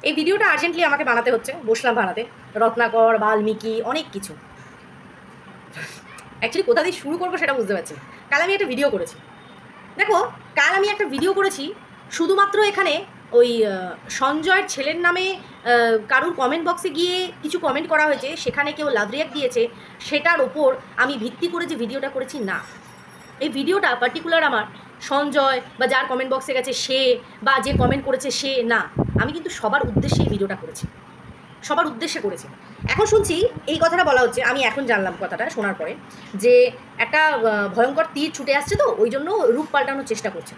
এই ভিডিওটা আর্জেন্টলি আমাকে বানাতে হচ্ছে, বসলাম বানাতে। রত্নাকর, বাল্মীকি, অনেক কিছু। অ্যাকচুয়ালি কোথা দিয়ে শুরু করবো সেটা বুঝতে পারছি না। কাল আমি একটা ভিডিও করেছি, দেখো, কাল আমি একটা ভিডিও করেছি শুধুমাত্র এখানে ওই সঞ্জয়ের ছেলের নামে কারুর কমেন্ট বক্সে গিয়ে কিছু কমেন্ট করা হয়েছে, সেখানে কেউ লাভ রিয়াক্ট দিয়েছে, সেটার ওপর আমি ভিত্তি করে যে ভিডিওটা করেছি না। এই ভিডিওটা পার্টিকুলার আমার সঞ্জয় বা যার কমেন্ট বক্সে গেছে সে বা যে কমেন্ট করেছে সে না, আমি কিন্তু সবার উদ্দেশ্যে এই ভিডিওটা করেছি, সবার উদ্দেশ্যে করেছি। এখন শুনছি এই কথাটা বলা হচ্ছে, আমি এখন জানলাম কথাটা শোনার পরে, যে একটা ভয়ঙ্কর তীর ছুটে আসছে, তো ওই জন্য রূপ পাল্টানোর চেষ্টা করছে।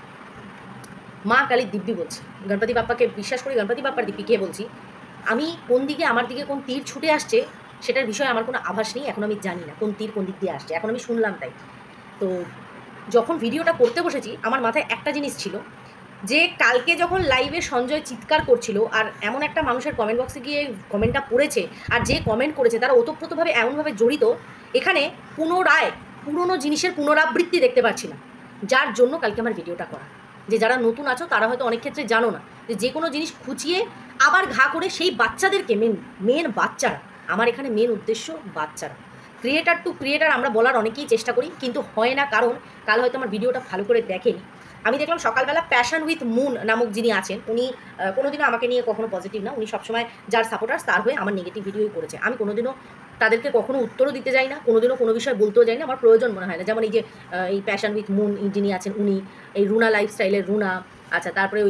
মা কালী দিব্যি বলছে, গণপতি বাপ্পাকে বিশ্বাস করি, গণপতি বাপ্পার দিব্যিকে বলছি, আমি কোন দিকে, আমার দিকে কোন তীর ছুটে আসছে সেটার বিষয়ে আমার কোনো আভাস নেই, এখন আমি জানি না কোন তীর কোন দিক দিয়ে আসছে, এখন আমি শুনলাম তাই। তো যখন ভিডিওটা করতে বসেছি আমার মাথায় একটা জিনিস ছিল, যে কালকে যখন লাইভে সঞ্জয় চিৎকার করছিল আর এমন একটা মানুষের কমেন্ট বক্সে গিয়ে কমেন্টটা পড়েছে, আর যে কমেন্ট করেছে তারা ওতপ্রোতভাবে এমনভাবে জড়িত, এখানে পুনরায় পুরনো জিনিসের পুনরাবৃত্তি দেখতে পাচ্ছি না, যার জন্য কালকে আমার ভিডিওটা করা। যে যারা নতুন আছো তারা হয়তো অনেক ক্ষেত্রে জানো না যে কোনো জিনিস খুঁচিয়ে আবার ঘা করে সেই বাচ্চাদেরকে, মেন বাচ্চারা, আমার এখানে মেন উদ্দেশ্য বাচ্চারা, ক্রিয়েটার টু ক্রিয়েটার আমরা বলার অনেকেই চেষ্টা করি, কিন্তু হয় না, কারণ কাল হয়তো আমার ভিডিওটা ভালো করে দেখেনি। আমি দেখলাম সকালবেলা প্যাশন উইথ মুন নামক যিনি আছেন, উনি কোনোদিনও আমাকে নিয়ে কখনো পজিটিভ না, উনি সবসময় যার সাপোর্টার্স তার হয়ে আমার নেগেটিভ ভিডিওই করেছে। আমি কোনোদিনও তাদেরকে কখনো উত্তরও দিতে যাই না, কোনোদিনও কোনো বিষয় বলতেও যাই না, আমার প্রয়োজন মনে হয় না। যেমন এই যে এই প্যাশন উইথ মুন যিনি আছেন উনি, এই রুনা লাইফস্টাইলের রুনা, আচ্ছা, তারপরে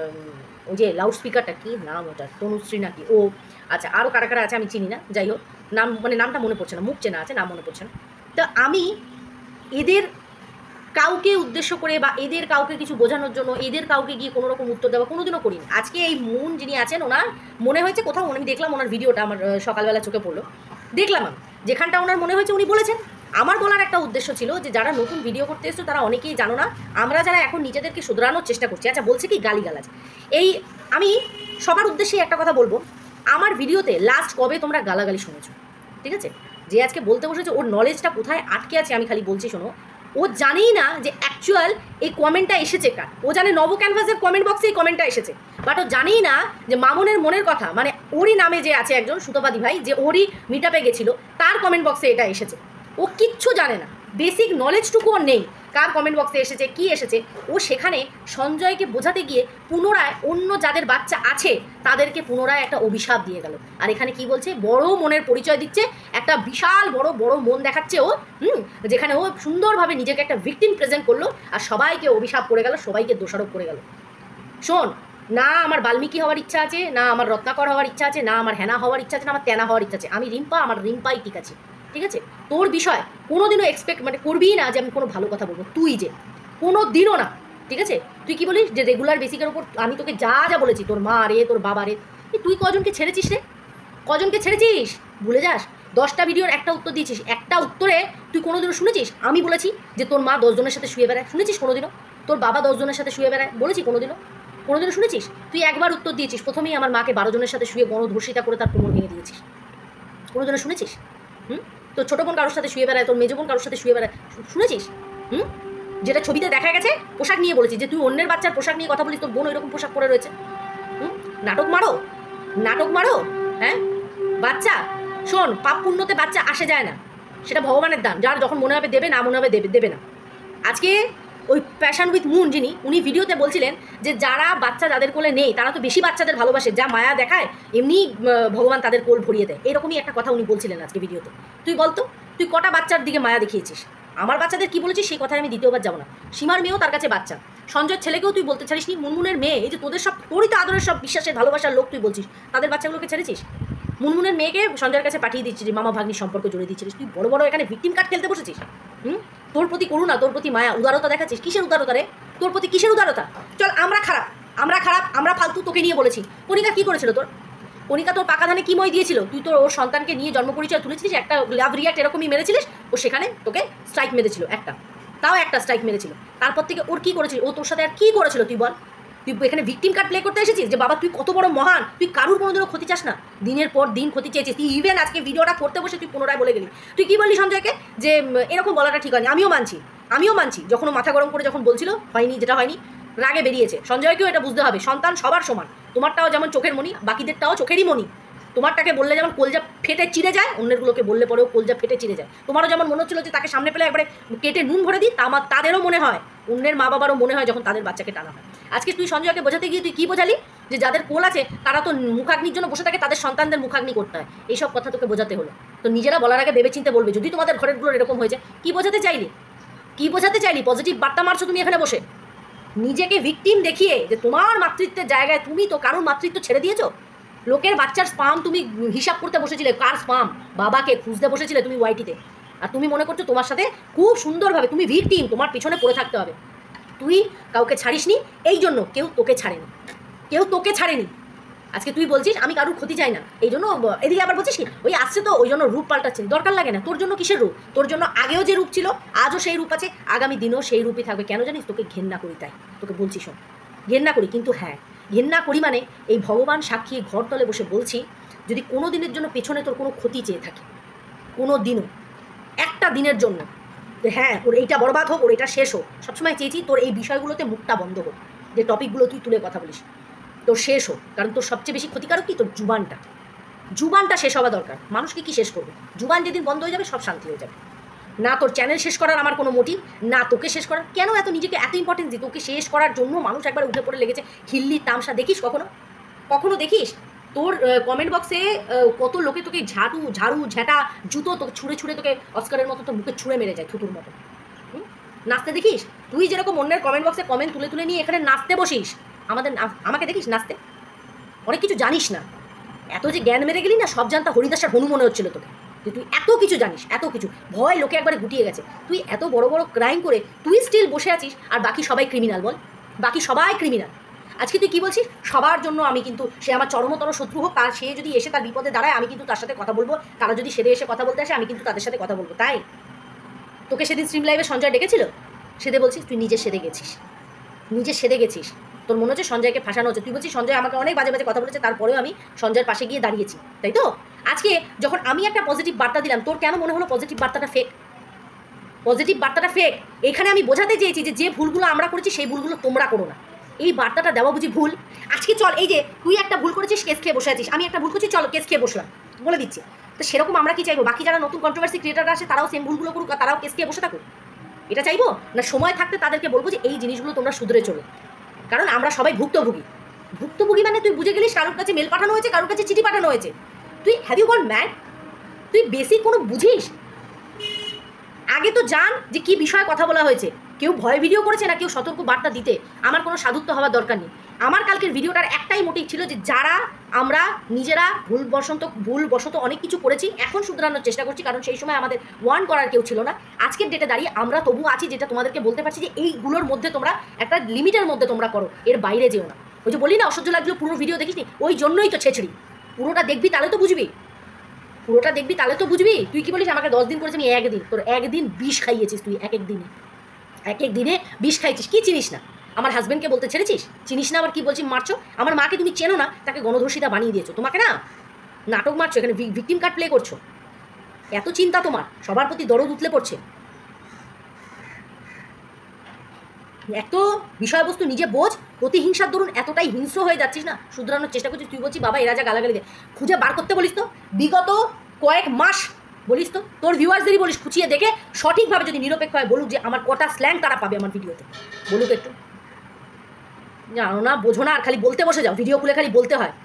ওই যে লাউড স্পিকারটা কী নাম ওটা, তনুশ্রী নাকি ও, আচ্ছা, আরও কারা কারা আছে আমি চিনি না, যাই হোক, নাম মানে নামটা মনে পড়ছে না, মুখ চেনা আছে, নাম মনে পড়ছে না। তো আমি এদের কাউকে উদ্দেশ্য করে বা এদের কাউকে কিছু বোঝানোর জন্য এদের কাউকে গিয়ে কোনো রকম উত্তর দেওয়া কোনোদিনও করিনি। আজকে এই মুন যিনি আছেন ওনার মনে হয়েছে কোথাও, আমি দেখলাম ওনার ভিডিওটা আমার সকালবেলা চোখে পড়লো, দেখলাম আমি যেখানটা ওনার মনে হয়েছে উনি বলেছেন। আমার বলার একটা উদ্দেশ্য ছিল যে যারা নতুন ভিডিও করতে এসছো তারা অনেকেই জানো না, আমরা যারা এখন নিজেদেরকে শুধরানোর চেষ্টা করছি, আচ্ছা বলছে কি গালিগালাজ, এই আমি সবার উদ্দেশ্যে একটা কথা বলবো, আমার ভিডিওতে লাস্ট কবে তোমরা গালাগালি শুনেছো? ঠিক আছে, যে আজকে বলতে বসেছে ওর নলেজটা কোথায় আটকে আছে আমি খালি বলছি শোনো, ও জানেই না যে অ্যাকচুয়াল এই কমেন্টটা এসেছে কার। ও জানে নব ক্যানভাসের কমেন্ট বক্সে এই কমেন্টটা এসেছে, বাট ও জানেই না যে মামনের মনের কথা, মানে ওরই নামে যে আছে একজন সুতোপাদি ভাই, যে ওরই মিট আপে গেছিলো, তার কমেন্ট বক্সে এটা এসেছে। ও কিচ্ছু জানে না, বেসিক নলেজটুকু ওর নেই, কার কমেন্ট বক্সে এসেছে কি এসেছে। ও সেখানে সঞ্জয়কে বোঝাতে গিয়ে পুনরায় অন্য যাদের বাচ্চা আছে তাদেরকে পুনরায় একটা অভিশাপ দিয়ে গেল। আর এখানে কি বলছে, বড় মনের পরিচয় দিচ্ছে, একটা বিশাল বড় বড় মন দেখাচ্ছে ও, যেখানে ও সুন্দরভাবে নিজেকে একটা ভিকটিম প্রেজেন্ট করলো আর সবাইকে অভিশাপ করে গেল, সবাইকে দোষারোপ করে গেল। শোন, না আমার বাল্মীকি হওয়ার ইচ্ছা আছে, না আমার রত্নাকর হওয়ার ইচ্ছা আছে, না আমার হেনা হওয়ার ইচ্ছা আছে, না আমার তেনা হওয়ার ইচ্ছা আছে, আমি রিম্পা, আমার রিম্পাই ঠিক আছে। ঠিক আছে, তোর বিষয় কোনোদিনও এক্সপেক্ট মানে করবিই না যে আমি কোনো ভালো কথা বলবো, তুই যে কোনো দিনও না। ঠিক আছে, তুই কি বলিস যে রেগুলার বেসিকের ওপর আমি তোকে যা যা বলেছি, তোর মা রে, তোর বাবা রে, তুই কজনকে ছেড়েছিস রে? কজনকে ছেড়েছিস ভুলে যাস? 10টা ভিডিওর একটা উত্তর দিয়েছিস, একটা উত্তরে তুই কোনোদিনও শুনেছিস আমি বলেছি যে তোর মা 10 জনের সাথে শুয়ে বেড়ায়? শুনেছিস কোনোদিনও? তোর বাবা 10 জনের সাথে শুয়ে বেড়ায় বলেছি কোনোদিনও? কোনোদিনও শুনেছিস? তুই একবার উত্তর দিয়েছিস, প্রথমেই আমার মাকে 12 জনের সাথে শুয়ে গণধর্ষিতা করে তার কোমর ভেঙে দিয়েছিস। কোনোদিনও শুনেছিস? তোর ছোটো বোন কারোর সাথে শুয়ে বেড়ায়, তোর মেজো বোন কারোর সাথে শুয়ে বেড়ায়, শুনেছিস? যেটা ছবিতে দেখা গেছে পোশাক নিয়ে বলেছিস, যে তুই অন্যের বাচ্চার পোশাক নিয়ে কথা বলিস, তোর বোন ওইরকম পোশাক পরে রয়েছে। নাটক মারো, নাটক মারো, হ্যাঁ বাচ্চা। শোন, পাপ পুণ্যতে বাচ্চা আসে যায় না, সেটা ভগবানের দান, যার যখন মনে হবে দেবে, না মনে হবে দেবে না। আজকে ওই প্যাশন উইথ মুন যিনি, উনি ভিডিওতে বলছিলেন যে যারা বাচ্চা যাদের কোলে নেই তারা তো বেশি বাচ্চাদের ভালোবাসে, যা মায়া দেখায় এমনি ভগবান তাদের কোল ভরিয়ে দেয়, এরকমই একটা কথা উনি বলছিলেন আজকে ভিডিওতে। তুই বলতো, তুই কটা বাচ্চার দিকে মায়া দেখিয়েছিস? আমার বাচ্চাদের কি বলেছিস সেই কথায় আমি দ্বিতীয়বার যাবো না। সীমার মেয়েও তার কাছে বাচ্চা, সঞ্জয়ের ছেলেকেও তুই বলতে ছাড়িস নি, মুনমুনের মেয়ে, এই যে তোদের সব তোরই তো আদরের সব বিশ্বাসের ভালোবাসার লোক তুই বলছিস, তাদের বাচ্চাগুলোকে ছেড়েছিস? মুনমুনের মেয়েকে সঞ্জয়ের কাছে পাঠিয়ে দিচ্ছিস, মামা ভাগ্নির সম্পর্ক জুড়ে দিচ্ছিস, তুই বড় বড় এখানে ভিকটিম কার্ড খেলতে বসেছিস। তোর প্রতি করুণা, তোর প্রতি মায়া, উদারতা দেখাচ্ছিস, কিসের উদারতা রে? তোর প্রতি কিসের উদারতা? চল আমরা খারাপ, আমরা ফালতু, তোকে নিয়ে বলেছি। কণিকা কি করেছিল তোর? কণিকা তোর পাকা ধানে কি মই দিয়েছিল? তুই তোর ওর সন্তানকে নিয়ে জন্ম পরিচয় তুলেছিলিস, একটা লাভ রিয়াক্ট এরকমই মেরেছিলিস, ও সেখানে তোকে স্ট্রাইক মেরেছিল একটা, তাও একটা স্ট্রাইক মেরেছিল। তারপর থেকে ওর কী করেছিল? ও তোর সাথে আর কী করেছিল তুই বল? তুই এখানে ভিকটিম কার্ড প্লে করতে এসেছিস যে বাবা তুই কত বড় মহান, তুই কারুর কোনোদিনও ক্ষতি চাস না, দিনের পর দিন ক্ষতি চেয়েছিস। তুই ইভেন আজকে ভিডিওটা করতে বসে তুই পুনরায় বলে গেলি, তুই কী বললি সঞ্জয়কে যে এরকম বলাটা ঠিক হয়নি। আমিও মানছি, যখন ও মাথা গরম করে যখন বলছিল হয়নি, যেটা হয়নি, রাগে বেরিয়েছে। সঞ্জয়কেও এটা বুঝতে হবে, সন্তান সবার সমান। তোমারটাও যেমন চোখের মণি, বাকিদেরটাও চোখেরই মণি। তোমারটাকে বললে যেমন কলজা ফেটে চিড়ে যায়, অন্যেরগুলোকে বললে পরেও কলজা ফেটে চিড়ে যায়। তোমারও যেমন মনে হচ্ছিল যে তাকে সামনে পেলে একবারে কেটে নুন ভরে দিই, তাদেরও মনে হয়, অন্যের মা বাবারও মনে হয় যখন তাদের বাচ্চাকে টানা হয়। আজকে তুই সঞ্জয়কে বোঝাতে গিয়ে তুই কী বোঝালি? যে যাদের কোল আছে তারা তো মুখাগ্নির জন্য বসে থাকে, তাদের সন্তানদের মুখাগ্নি করতে হয়। এইসব কথা তোকে বোঝাতে হলো। তো নিজেরা বলার আগে ভেবে চিন্তে বলবে। যদি তোমাদের ঘরেরগুলোর এরকম হয়ে যায়, কী বোঝাতে চাইলি? কী বোঝাতে চাইলি? পজিটিভ বার্তা মারছো তুমি এখানে বসে, নিজেকে ভিকটিম দেখিয়ে যে তোমার মাতৃত্বের জায়গায় তুমি তো কারোর মাতৃত্ব ছেড়ে দিয়েছো। লোকের বাচ্চার স্পাম তুমি হিসাব করতে বসেছিলে, কার স্পাম, বাবাকে খুঁজতে বসেছিলে তুমি ওয়াইটিতে। আর তুমি মনে করছো তোমার সাথে খুব সুন্দরভাবে, তুমি ভিকটিম, তোমার পিছনে পড়ে থাকতে হবে। তুই কাউকে ছাড়িসনি, এই জন্য কেউ তোকে ছাড়েনি, কেউ তোকে ছাড়েনি। আজকে তুই বলছিস আমি কারোর ক্ষতি চাই না, এই জন্য এদিকে আবার বলছিস কি ওই আসছে তো ওই জন্য রূপ পাল্টাচ্ছে। দরকার লাগে না, তোর জন্য কিসের রূপ? তোর জন্য আগেও যে রূপ ছিল, আজও সেই রূপ আছে, আগামী দিনেও সেই রূপই থাকবে। কেন জানিস? তোকে ঘেন্না করি, তাই তোকে বলছি শোন, ঘেন্না করি। কিন্তু হ্যাঁ, ঘেন্না করি মানে এই ভগবান সাক্ষী ঘরতলে বসে বলছি, যদি কোনো দিনের জন্য পেছনে তোর কোনো ক্ষতি চেয়ে থাকে, কোনো দিনও, একটা দিনের জন্য, হ্যাঁ ওর এইটা বরবাদ হোক, ওর এটা শেষ হোক, সবসময় চেয়েছি তোর এই বিষয়গুলোতে মুখটা বন্ধ হোক, যে টপিকগুলো তুই তুলে কথা বলিস, তোর শেষ হোক। কারণ তোর সবচেয়ে বেশি ক্ষতিকারক কি? তোর জুবানটা শেষ হওয়া দরকার। মানুষকে কি শেষ করবে? জুবান যেদিন বন্ধ হয়ে যাবে সব শান্তি হয়ে যাবে। না তোর চ্যানেল শেষ করার আমার কোনো মোটিভ, না তোকে শেষ করার। কেন এত নিজেকে এত ইম্পর্টেন্স দিই? তোকে শেষ করার জন্য মানুষ একবার উঠে পড়ে লেগেছে। খিল্লি তামসা দেখিস কখনো দেখিস? তোর কমেন্ট বক্সে কত লোকে তোকে ঝাড়ু ঝেঁটা জুতো তোকে ছুঁড়ে তোকে অস্কারের মতো তোর মুখে ছুঁড়ে মেরে যায় থুতুর মতো। নাচতে দেখিস? তুই যেরকম অন্যের কমেন্ট বক্সে কমেন্ট তুলে নিয়ে এখানে নাচতে বসিস, আমাকে দেখিস নাচতে? অনেক কিছু জানিস না, এত যে জ্ঞান মেরে গেলি না, সব জানতা হরিদাসের হনু মনে হচ্ছিল তোকে, যে তুই এত কিছু জানিস, এত কিছু ভয় লোকে একবারে গুটিয়ে গেছে। তুই এত বড় বড় ক্রাইম করে তুই স্টিল বসে আছিস, আর বাকি সবাই ক্রিমিনাল। বল, বাকি সবাই ক্রিমিনাল। আজকে তুই কী বলছিস? সবার জন্য আমি কিন্তু, সে আমার চরমতর শত্রু হোক, তার সে যদি এসে তার বিপদে দাঁড়ায় আমি কিন্তু তার সাথে কথা বলবো, তারা যদি সেদে এসে কথা বলতে আসে আমি কিন্তু তাদের সাথে কথা বলবো। তাই তোকে সেদিন স্ট্রিম লাইভে সঞ্জয় ডেকেছিল, সেদে বলছিস তুই নিজে সেদে গেছিস। তোর মনে হচ্ছে সঞ্জয়কে ফাঁসানো হচ্ছে। তুই বলছিস সঞ্জয় আমাকে অনেক বাজে কথা বলেছে, তারপরেও আমি সঞ্জয়ের পাশে গিয়ে দাঁড়িয়েছি, তাই তো? আজকে যখন আমি একটা পজিটিভ বার্তা দিলাম, তোর কেন মনে হলো পজিটিভ বার্তাটা ফেক? এখানে আমি বোঝাতে চেয়েছি যে ভুলগুলো আমরা করেছি সেই ভুলগুলো তোমরা করো না। এই বার্তাটা দেওয়া বুঝি ভুল? আজকে চল, এই যে তুই একটা ভুল করেছিস, কেস খেয়ে বসে আছিস, আমি একটা ভুল করছি, চল কেস খেয়ে বসলাম, বলে দিচ্ছি। তো সেরকম আমরা কি চাইবো? বাকি যারা নতুন কন্ট্রোভার্সি ক্রিয়েটাররা আসে তারাও সেম ভুলগুলো করুক, তারাও কেস খেয়ে বসে থাকুক? এটা চাইবো না? সময় থাকতে তাদেরকে বলবো যে এই জিনিসগুলো তোমরা শুধরে চলো। কারণ আমরা সবাই ভুক্তভোগী মানে তুই বুঝে গেলিস কারোর কাছে মেল পাঠানো হয়েছে, কারোর কাছে চিঠি পাঠানো হয়েছে। তুই হ্যাভ ইউ গট ম্যাড? তুই বেসিক কোনো বুঝিস? আগে তো জান যে কী বিষয়ে কথা বলা হয়েছে। কেউ ভয় ভিডিও করেছে না কেউ সতর্ক বার্তা দিতে। আমার কোনো সাধুত্ব হওয়ার দরকার নেই। আমার কালকের ভিডিওটার একটাই মোটিভ ছিল যে যারা আমরা নিজেরা ভুলবশত অনেক কিছু করেছি, এখন শুধরানোর চেষ্টা করছি, কারণ সেই সময় আমাদের ওয়ার্ন করার কেউ ছিল না। আজকের ডেটে দাঁড়িয়ে আমরা তবু আছি, যেটা তোমাদেরকে বলতে পারছি যে এইগুলোর মধ্যে তোমরা একটা লিমিটের মধ্যে তোমরা করো, এর বাইরে যেও না। ওই যে বলি না অসহ্য লাগলো পুরো ভিডিও দেখিসনি, ওই জন্যই তো ছেছড়ি। পুরোটা দেখবি তাহলে তো বুঝবি। তুই কি বলিস আমাকে 10 দিন করেছি, আমি 1 দিন। তোর 1 দিন বিষ খাইয়েছিস তুই, এক এক দিনে বিষ খাইছিস। কি চিনিস না? আমার হাজব্যান্ডকে বলতে ছেড়েছিস? চিনিস না আবার কি বলছি মারছো? আমার মাকে তুমি চেনো না, তাকে গণধর্ষিতা বানিয়ে দিয়েছো। তোমাকে না নাটক মারছো, এখানে ভিকটিম কার্ড প্লে করছো। এত চিন্তা তোমার, সবার প্রতি দরদ উতলে পড়ছে। এত বিষয়বস্তু নিজে বোঝ, প্রতিহিংসার দরুন এতটাই হিংস্র হয়ে যাচ্ছিস না, শুধরানোর চেষ্টা করছিস। তুই বলছিস বাবা এরা যা গালাগালি দেয়, খুঁজে বার করতে বলিস তো বিগত কয়েক মাস, বলিস তো তোর ভিউয়ার্সদেরই বলিস, খুঁচিয়ে দেখে সঠিকভাবে যদি নিরপেক্ষ হয় বলুক যে আমার কটা স্ল্যাং তারা পাবে আমার ভিডিওতে, বলুক একটু। জানো না, বোঝো না, আর খালি বলতে বসে যাও, ভিডিও খুলে খালি বলতে হয়।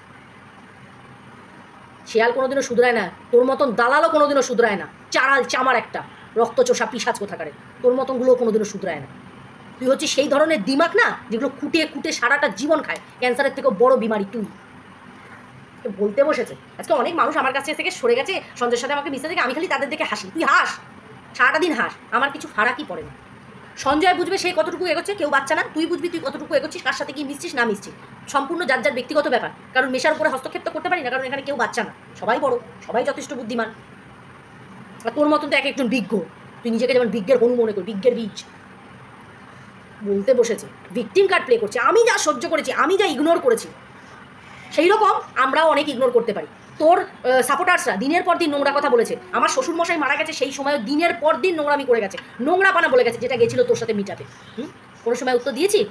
শেয়াল কোনোদিনও শুধরায় না, তোর মতন দালালও কোনোদিনও শুধরায় না। চারাল চামার একটা রক্তচোষা পিশাচ কোথাকারে, তোর মতনগুলোও কোনোদিনও শুধরায় না। তুই হচ্ছিস সেই ধরনের দিমাগ না যেগুলো কুটে সারাটা জীবন খায়, ক্যান্সারের থেকেও বড় বিমারি তুই। বলতে বসেছে। আজকে অনেক মানুষ আমার কাছে থেকে সরে গেছে সঞ্জয়ের সাথে আমাকে মিশতে থেকে, আমি খালি তাদের দেখে হাসি। তুই হাস, সারাটা দিন হাস, আমার কিছু ফারাকই পড়ে না। সঞ্জয় বুঝবে সে কতটুকু এগোচ্ছে, কেউ বাচ্চা না। তুই বুঝবি তুই কতটুকু এগোচ্ছিস, কার সাথে কি মিশছিস না মিশছিস, সম্পূর্ণ যার ব্যক্তিগত ব্যাপার। কারণ মেশার উপরে হস্তক্ষেপ তো করতে পারি না, কারণ এখানে কেউ বাচ্চা না, সবাই বড়, সবাই যথেষ্ট বুদ্ধিমান। আর তোর মতন তো এক একজন বিজ্ঞ, তুই নিজেকে যেমন বিজ্ঞের হনু মনে করি, বিজ্ঞের বীজ। বলতে বসেছে, ভিকটিম কার্ড প্লে করছে। আমি যা সহ্য করেছি, আমি যা ইগনোর করেছি, সেই রকম আমরাও অনেক ইগনোর করতে পারি। তোর সাপোর্টার্সরা দিনের পর দিন নোংরা কথা বলেছে। আমার শ্বশুরমশাই মারা গেছে সেই সময় দিনের পর দিন নোংরামি করে গেছে, নোংরা পানা বলে গেছে, যেটা গেছিলো তোর সাথে মিটাতে। কোনো সময় উত্তর দিয়েছি?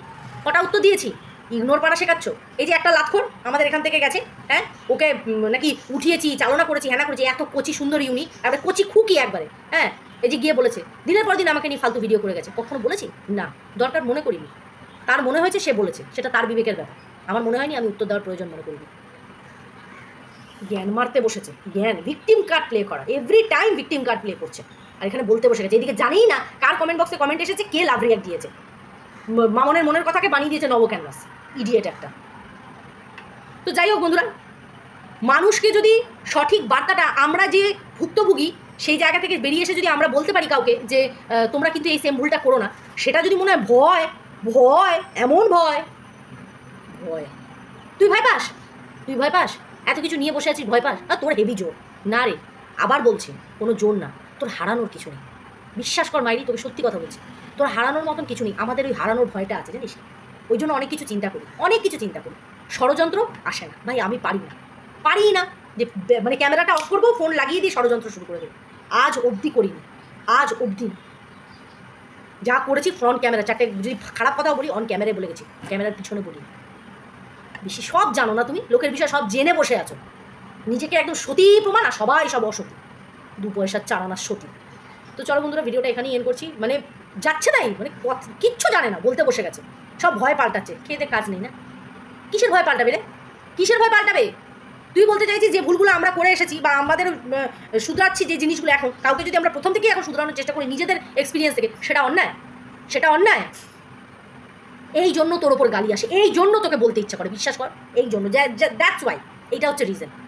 কটা উত্তর দিয়েছি? ইগনোর করা শেখাচ্ছ। এই যে একটা লাতখোর আমাদের এখান থেকে গেছে, হ্যাঁ, ওকে নাকি উঠিয়েছি, চালনা করেছি, হ্যানা করেছি, এত কচি সুন্দরী উনি, একটা কচি খুকি একবারে, হ্যাঁ, এই যে গিয়ে বলেছে, দিনের পর দিন আমাকে নিয়ে ফালতু ভিডিও করে গেছে। কখনো বলেছি? না, দরকার মনে করিনি। তার মনে হয়েছে সে বলেছে, সেটা তার বিবেকের ব্যাপার। আমার মনে হয়নি আমি উত্তর দেওয়ার প্রয়োজন মনে করিনি। জ্ঞান মারতে বসেছে, জ্ঞান ভিকটিম কার্ড প্লে করা, every time victim card play করছে। আর এখানে বলতে বসে গেছে, এদিকে জানিই না কার কমেন্ট বক্সে কমেন্ট এসেছে, কে লাভ রিয়াক্ট দিয়েছে। মামনের মনের কথাকে বানিয়ে দিয়েছে নব ক্যানভাস, ইডিয়েট একটা। তো যাই হোক বন্ধুরা, মানুষকে যদি সঠিক বার্তাটা, আমরা যে ভুক্তভোগী সেই জায়গা থেকে বেরিয়ে এসে যদি আমরা বলতে পারি কাউকে যে তোমরা কিন্তু এই সেম ভুলটা করো না, সেটা যদি মনে হয় ভয়, ভয়, এমন ভয়, ভয়, তুই ভয় পাস, তুই ভয় পাস, এত কিছু নিয়ে বসে আছিস, ভয় পাস, আর তোর হেভি জোর না রে। আবার বলছি, কোনো জোর না, তোর হারানোর কিছু নেই। বিশ্বাস কর মাইরি, তোকে সত্যি কথা বলছি, তোর হারানোর মতন কিছু নেই। আমাদের ওই হারানোর ভয়টা আছে জানিস, ওই জন্য অনেক কিছু চিন্তা করি, অনেক কিছু চিন্তা করি। ষড়যন্ত্র আসে না ভাই, আমি পারি না, পারি না যে মানে ক্যামেরাটা অফ করবো, ফোন লাগিয়ে দিয়ে ষড়যন্ত্র শুরু করে দেবো। আজ অবধি করিনি, আজ অবধি যা করেছি ফ্রন্ট ক্যামেরা, চারটে যদি খারাপ কথাও বলি অন ক্যামেরায় বলে গেছি, ক্যামেরার পিছনে বলি। বেশি সব জানো না তুমি, লোকের বিষয় সব জেনে বসে আছো, নিজেকে একদম সতী প্রমাণ, আর সবাই সব অসতী, 2 পয়সার 4 আনার সতী। তো চলো বন্ধুরা, ভিডিওটা এখানেই এন্ড করছি। মানে যাচ্ছে তাই, মানে কিচ্ছু জানে না, বলতে বসে গেছে, সব ভয় পাল্টাচ্ছে, খেতে কাজ নেই না। কিসের ভয় পাল্টাবে রে, কিসের ভয় পাল্টাবে? তুই বলতে চাইছিস যে ভুলগুলো আমরা করে এসেছি বা আমাদের শুধরাচ্ছি যে জিনিসগুলো, এখন কাউকে যদি আমরা প্রথম থেকেই এখন শুধরানোর চেষ্টা করি নিজেদের এক্সপিরিয়েন্স থেকে, সেটা অন্যায়, সেটা অন্যায়। এই জন্য তোর ওপর গালি আসে, এই জন্য তোকে বলতে ইচ্ছা করে, বিশ্বাস কর, এই জন্য, দ্যাটস ওয়াই, এইটা হচ্ছে রিজন।